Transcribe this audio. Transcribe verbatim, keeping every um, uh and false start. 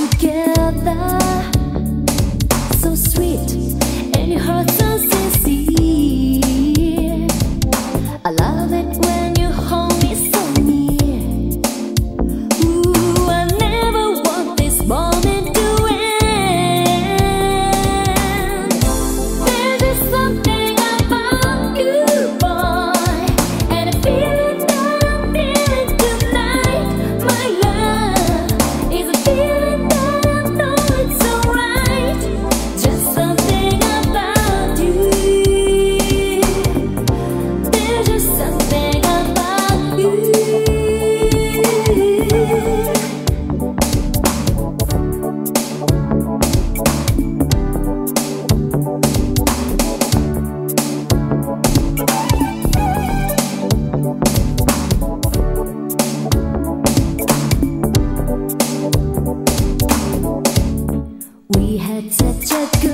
together, so sweet, and your heart so sincere. I love it when you hold me so near. Ooh, I never want this moment to end. There's just something about you, boy, and a feeling that I'm feeling tonight. My love is a feeling that I know it's so right. Just something about you. There's just something about you. We had such a good